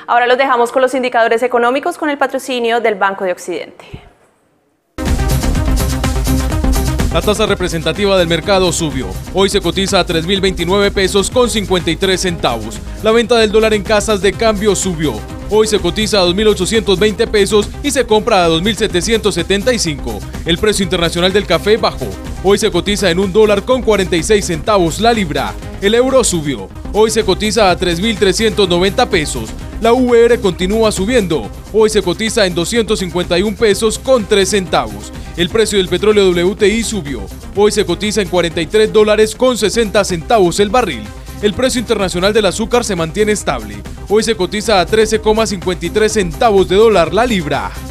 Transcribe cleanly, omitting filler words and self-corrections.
Ahora los dejamos con los indicadores económicos con el patrocinio del Banco de Occidente. La tasa representativa del mercado subió. Hoy se cotiza a 3.029 pesos con 53 centavos. La venta del dólar en casas de cambio subió. Hoy se cotiza a 2.820 pesos y se compra a 2.775. El precio internacional del café bajó. Hoy se cotiza en $1.46 la libra. El euro subió. Hoy se cotiza a 3.390 pesos. La VR continúa subiendo. Hoy se cotiza en 251 pesos con 3 centavos. El precio del petróleo WTI subió. Hoy se cotiza en $43 con 60 centavos el barril. El precio internacional del azúcar se mantiene estable. Hoy se cotiza a 13,53 centavos de dólar la libra.